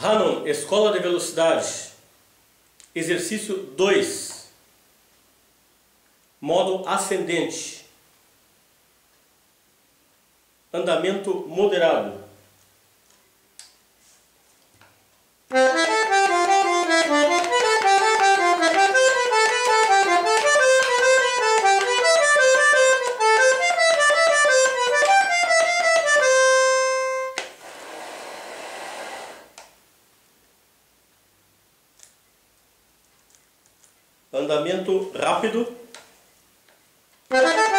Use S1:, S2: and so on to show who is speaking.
S1: Hanon, Escola de Velocidade. Exercício 2. Modo ascendente. Andamento moderado. Andamento rápido.